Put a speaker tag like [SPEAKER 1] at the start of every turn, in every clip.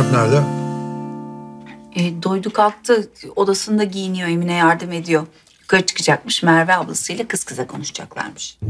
[SPEAKER 1] Nerede?
[SPEAKER 2] Doydu kalktı. Odasında giyiniyor. Emine yardım ediyor. Yukarı çıkacakmış. Merve ablasıyla kız kıza konuşacaklarmış.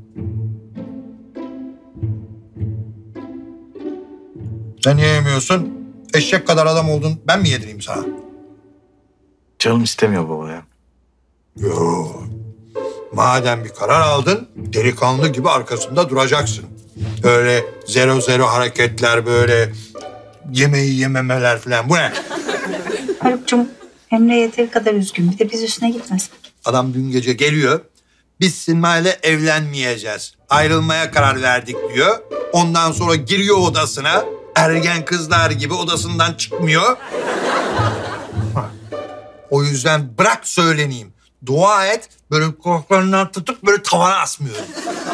[SPEAKER 1] Sen niye yemiyorsun? Eşek kadar adam oldun. Ben mi yedireyim sana?
[SPEAKER 3] Canım istemiyor baba ya.
[SPEAKER 1] Yo. Madem bir karar aldın, delikanlı gibi arkasında duracaksın. Öyle zero hareketler, böyle yemeği yememeler falan. Bu ne?
[SPEAKER 2] Haluk'cum, Emre yeteri kadar üzgün. Bir de biz üstüne gitmesek.
[SPEAKER 1] Adam dün gece geliyor. Biz Sima'yla evlenmeyeceğiz. Ayrılmaya karar verdik diyor. Ondan sonra giriyor odasına. Ergen kızlar gibi odasından çıkmıyor. O yüzden bırak söyleneyim. Dua et, böyle kulaklarından tutup böyle tavana asmıyorum.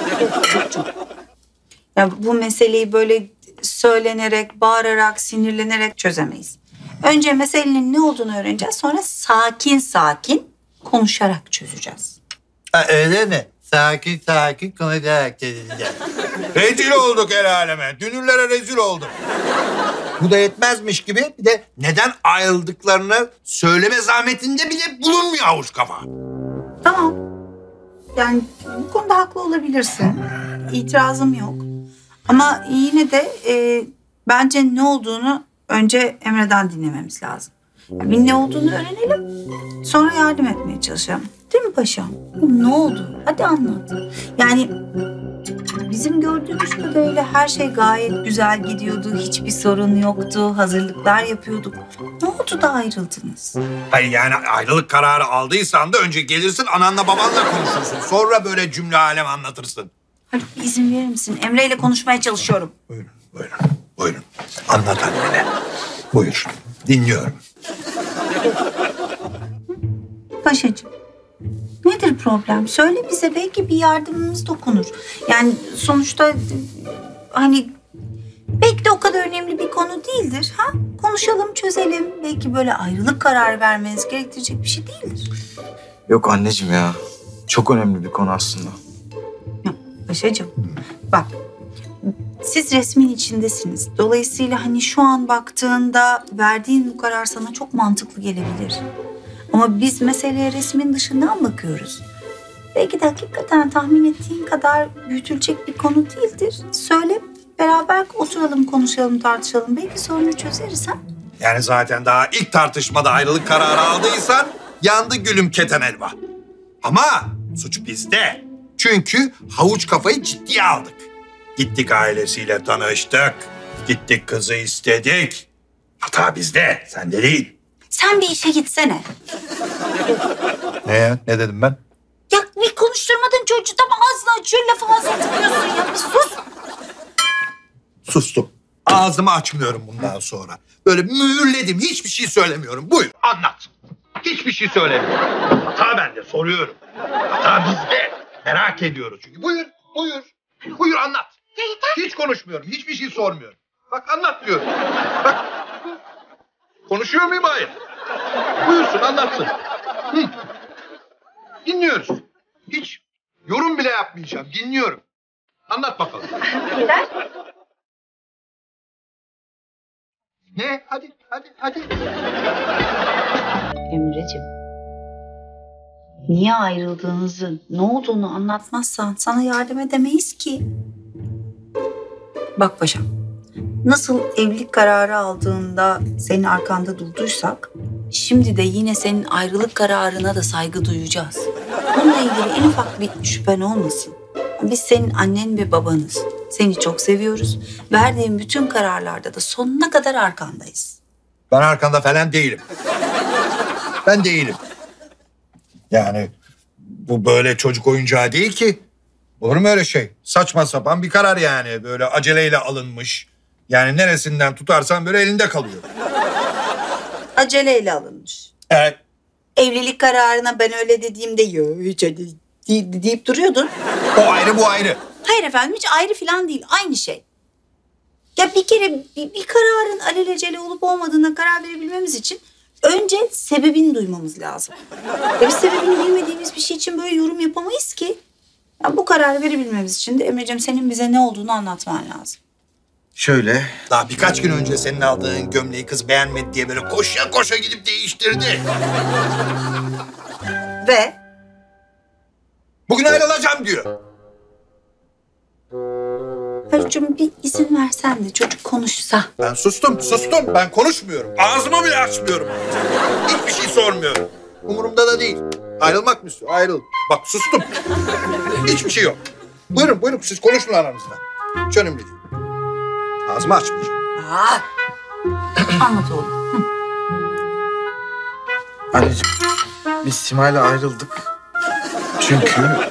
[SPEAKER 2] Ya bu meseleyi böyle söylenerek, bağırarak, sinirlenerek çözemeyiz. Önce meselenin ne olduğunu öğreneceğiz. Sonra sakin sakin konuşarak çözeceğiz.
[SPEAKER 1] Öyle mi? Sakin konuşarak çözeceğiz. Rezil olduk el aleme. Dünürlere rezil olduk. Bu da yetmezmiş gibi bir de neden ayrıldıklarını söyleme zahmetinde bile bulunmuyor avuç kafa.
[SPEAKER 2] Tamam. Yani bu konuda haklı olabilirsin. İtirazım yok. Ama yine de bence ne olduğunu önce Emre'den dinlememiz lazım. Bir ne olduğunu öğrenelim. Sonra yardım etmeye çalışalım. Değil mi paşam? Ne oldu? Hadi anlat. Yani bizim gördüğümüz kadarıyla her şey gayet güzel gidiyordu. Hiçbir sorun yoktu. Hazırlıklar yapıyorduk. Ne oldu da ayrıldınız?
[SPEAKER 1] Hayır yani ayrılık kararı aldıysan da önce gelirsin ananla babanla konuşursun. Sonra böyle cümle alem anlatırsın.
[SPEAKER 2] Haluk bir izin verir misin? Emre ile konuşmaya çalışıyorum.
[SPEAKER 1] Buyurun. Anlat annene. Buyur. Dinliyorum.
[SPEAKER 2] Paşacığım, nedir problem? Söyle bize, belki bir yardımımız dokunur. Yani sonuçta hani belki de o kadar önemli bir konu değildir. Ha? Konuşalım, çözelim. Belki böyle ayrılık kararı vermeniz gerektirecek bir şey değildir.
[SPEAKER 3] Yok anneciğim ya. Çok önemli bir konu aslında.
[SPEAKER 2] Yok paşacığım, bak. Siz resmin içindesiniz. Dolayısıyla hani şu an baktığında verdiğin bu karar sana çok mantıklı gelebilir. Ama biz meseleye resmin dışından bakıyoruz. Belki de hakikaten tahmin ettiğin kadar büyütülecek bir konu değildir. Söyle, beraber oturalım, konuşalım, tartışalım. Belki sorunu çözeriz ha?
[SPEAKER 1] Yani zaten daha ilk tartışmada ayrılık kararı aldıysan yandı gülüm keten elma. Ama suç bizde. Çünkü havuç kafayı ciddiye aldık. Gittik ailesiyle tanıştık. Gittik kızı istedik. Hata bizde, sende değil.
[SPEAKER 2] Sen bir işe gitsene.
[SPEAKER 1] Ne ya? Ne dedim ben?
[SPEAKER 2] Ya bir konuşturmadın çocuğu, tam ağzını açıyor, lafı ağzına tıkıyorsun ya. Bir sus.
[SPEAKER 1] Sustum. Ağzımı açmıyorum bundan sonra. Böyle mühürledim. Hiçbir şey söylemiyorum. Buyur anlat. Hiçbir şey söylemiyorum. Hata bende, soruyorum. Hata bizde. Merak ediyoruz çünkü. Buyur anlat. Hiç konuşmuyorum. Hiçbir şey sormuyorum. Bak anlat diyorum. Bak. Konuşuyor muyum? Hayır. Buyursun anlatsın. Hı. Dinliyoruz. Hiç yorum bile yapmayacağım. Dinliyorum. Anlat bakalım.
[SPEAKER 2] Neden?
[SPEAKER 1] Ne? Hadi.
[SPEAKER 2] Emreciğim, niye ayrıldığınızı, ne olduğunu anlatmazsan sana yardım edemeyiz ki. Bak paşam, nasıl evlilik kararı aldığında senin arkanda durduysak, şimdi de yine senin ayrılık kararına da saygı duyacağız. Bununla ilgili en ufak bir şüphen olmasın. Biz senin annen ve babanız. Seni çok seviyoruz. Verdiğin bütün kararlarda da sonuna kadar arkandayız.
[SPEAKER 1] Ben arkanda falan değilim. Ben değilim. Yani bu böyle çocuk oyuncağı değil ki. Olur mu öyle şey? Saçma sapan bir karar yani. Böyle aceleyle alınmış. Yani neresinden tutarsan böyle elinde kalıyor.
[SPEAKER 2] Aceleyle alınmış.
[SPEAKER 1] Evet.
[SPEAKER 2] Evlilik kararına ben öyle dediğimde hiç öyle deyip duruyordun.
[SPEAKER 1] O ayrı bu ayrı.
[SPEAKER 2] Hayır efendim, hiç ayrı falan değil, aynı şey. Ya bir kere bir kararın alelacele olup olmadığına karar verebilmemiz için önce sebebini duymamız lazım. Ya biz sebebini bilmediğimiz bir şey için böyle yorum yapamayız ki. Ya bu kararı verebilmemiz için de Emre'ciğim senin bize ne olduğunu anlatman lazım.
[SPEAKER 3] Şöyle.
[SPEAKER 1] Daha birkaç gün önce senin aldığın gömleği kız beğenmedi diye böyle koşa koşa gidip değiştirdi.
[SPEAKER 2] Ve
[SPEAKER 1] Bugün ayrılacağım diyor.
[SPEAKER 2] Haluk'cum bir izin versen de çocuk konuşsa.
[SPEAKER 1] Ben sustum. Ben konuşmuyorum. Ağzımı bile açmıyorum. Hiçbir şey sormuyorum. Umurumda da değil. Ayrılmak mı istiyor? Ayrıl. Bak sustum. Hiçbir şey yok. Buyurun siz konuşun aranızda. Hiç önemli değil. Ağzımı açmayacağım.
[SPEAKER 2] Aa, anlat oğlum.
[SPEAKER 3] Anneciğim biz Sima'yla ayrıldık. Çünkü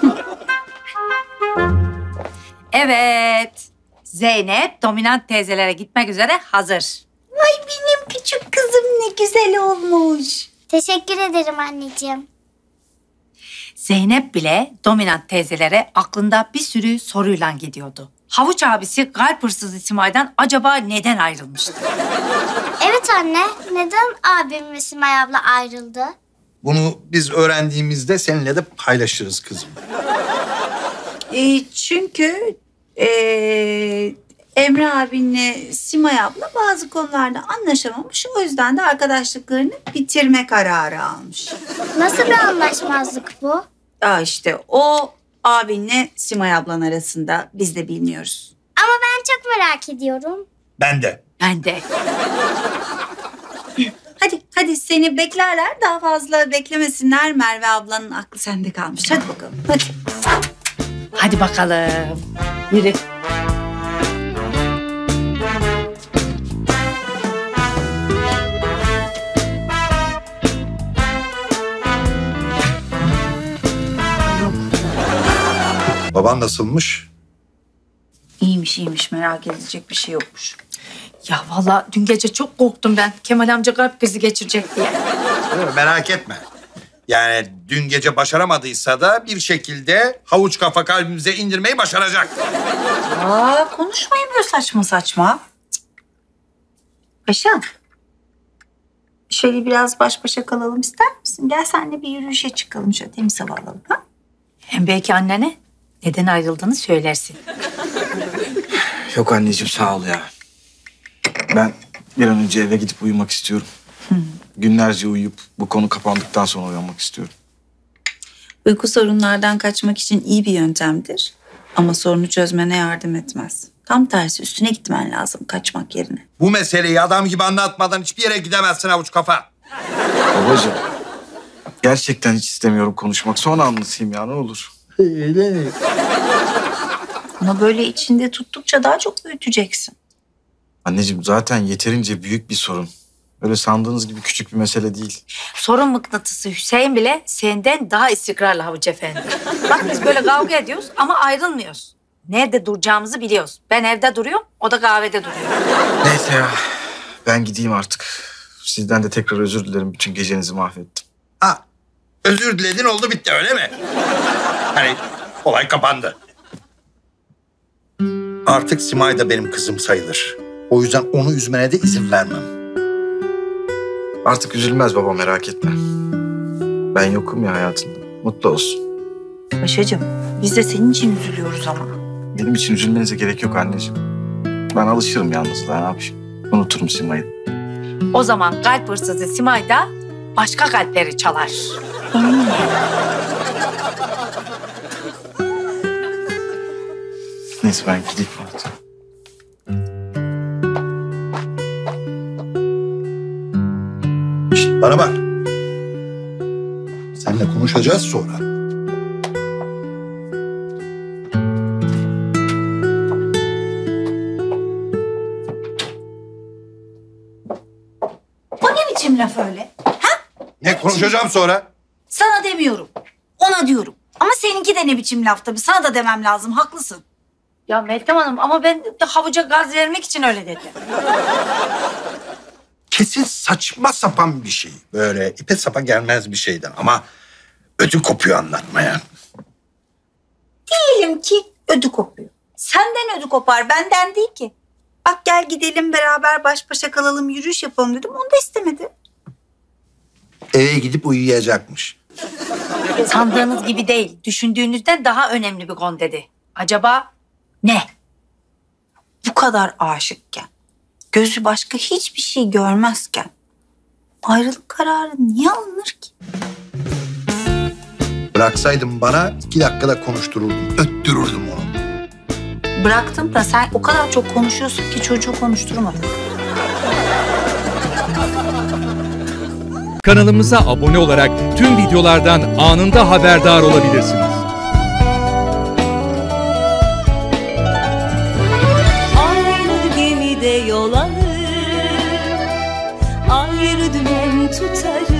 [SPEAKER 4] Evet. Zeynep dominant teyzelere gitmek üzere hazır.
[SPEAKER 2] Ay benim küçük kızım ne güzel olmuş.
[SPEAKER 5] Teşekkür ederim anneciğim.
[SPEAKER 4] Zeynep bile dominant teyzelere aklında bir sürü soruyla gidiyordu. Havuç abisi kalp hırsızı Simay'dan acaba neden ayrılmıştı?
[SPEAKER 5] Evet anne, neden abim ve Simay abla ayrıldı?
[SPEAKER 1] Bunu biz öğrendiğimizde seninle de paylaşırız kızım.
[SPEAKER 2] Çünkü Emre abinle Simay abla bazı konularda anlaşamamış. O yüzden de arkadaşlıklarını bitirme kararı almış.
[SPEAKER 5] Nasıl bir anlaşmazlık bu?
[SPEAKER 2] İşte o abinle Simay ablan arasında biz de bilmiyoruz.
[SPEAKER 5] Ama ben çok merak ediyorum.
[SPEAKER 1] Ben de.
[SPEAKER 4] Ben de.
[SPEAKER 2] Hadi seni beklerler. Daha fazla beklemesinler. Merve ablanın aklı sende kalmış. Hadi bakalım hadi.
[SPEAKER 4] Hadi bakalım. Yürü.
[SPEAKER 1] Baban nasılmış?
[SPEAKER 2] İyiymiş merak edilecek bir şey yokmuş.
[SPEAKER 4] Ya vallahi dün gece çok korktum ben. Kemal amca kalp krizi geçirecek diye.
[SPEAKER 1] Değil mi? Merak etme. Yani dün gece başaramadıysa da bir şekilde havuç kafa kalbimize indirmeyi başaracak.
[SPEAKER 2] Konuşmayın böyle saçma saçma. Paşam. Şöyle biraz baş başa kalalım ister misin? Gel seninle bir yürüyüşe çıkalım. Şöyle temiz hava alalım. Ha?
[SPEAKER 4] Hem belki annene neden ayrıldığını söylersin.
[SPEAKER 3] yok anneciğim sağ ol ya. Ben bir an önce eve gidip uyumak istiyorum. Günlerce uyuyup bu konu kapandıktan sonra uyanmak istiyorum.
[SPEAKER 2] Uyku sorunlardan kaçmak için iyi bir yöntemdir. Ama sorunu çözmene yardım etmez. Tam tersi üstüne gitmen lazım kaçmak yerine.
[SPEAKER 1] Bu meseleyi adam gibi anlatmadan hiçbir yere gidemezsin havuç kafa.
[SPEAKER 3] Babacığım gerçekten hiç istemiyorum konuşmak. Sonra anlatayım ya ne olur.
[SPEAKER 2] Ama böyle içinde tuttukça daha çok büyüteceksin.
[SPEAKER 3] Anneciğim zaten yeterince büyük bir sorun. Öyle sandığınız gibi küçük bir mesele değil.
[SPEAKER 4] Sorun mıknatısı Hüseyin bile senden daha istikrarlı Havuç Efendi. Bak biz böyle kavga ediyoruz ama ayrılmıyoruz. Nerede duracağımızı biliyoruz. Ben evde duruyorum, o da kahvede duruyor.
[SPEAKER 3] Neyse ya ben gideyim artık. Sizden de tekrar özür dilerim. Bütün gecenizi mahvettim.
[SPEAKER 1] Ha, özür diledin oldu bitti öyle mi? Hani olay kapandı. Artık Simay da benim kızım sayılır. O yüzden onu üzmene de izin vermem.
[SPEAKER 3] Artık üzülmez baba merak etme. Ben yokum ya hayatında. Mutlu olsun.
[SPEAKER 2] Paşacığım biz de senin için üzülüyoruz ama.
[SPEAKER 3] Benim için üzülmenize gerek yok anneciğim. Ben alışırım yalnızlığa ne yapayım. Unuturum Simay'ı.
[SPEAKER 4] O zaman kalp hırsızı Simay da başka kalpleri çalar.
[SPEAKER 3] Neyse ben gideyim artık.
[SPEAKER 1] Şişt, bana bak. Seninle konuşacağız sonra.
[SPEAKER 2] O ne biçim laf öyle?
[SPEAKER 1] Ne konuşacağım sonra?
[SPEAKER 2] Sana demiyorum. Ona diyorum. Ama seninki de ne biçim laf tabii. Sana da demem lazım. Haklısın.
[SPEAKER 4] Ya Meltem Hanım ama ben de havuca gaz vermek için öyle dedim.
[SPEAKER 1] Kesin saçma sapan bir şey. Böyle ipe sapa gelmez bir şeyden ama ödü kopuyor anlatmaya.
[SPEAKER 2] Diyelim ki ödü kopuyor. Senden ödü kopar, benden değil ki. Bak gel gidelim beraber baş başa kalalım, yürüyüş yapalım dedim. Onu da istemedi.
[SPEAKER 1] Eve gidip uyuyacakmış.
[SPEAKER 4] Sandığınız gibi değil, düşündüğünüzden daha önemli bir konu dedi. Acaba ne?
[SPEAKER 2] Bu kadar aşıkken, gözü başka hiçbir şey görmezken ayrılık kararı niye alınır ki?
[SPEAKER 1] Bıraksaydın bana 2 dakikada konuştururdum. Öttürürdüm onu.
[SPEAKER 2] Bıraktım da sen o kadar çok konuşuyorsun ki çocuğu konuşturmadın.
[SPEAKER 6] Kanalımıza abone olarak tüm videolardan anında haberdar olabilirsiniz.
[SPEAKER 7] Aynı gemide yol alır, ayrı dümen tutarız.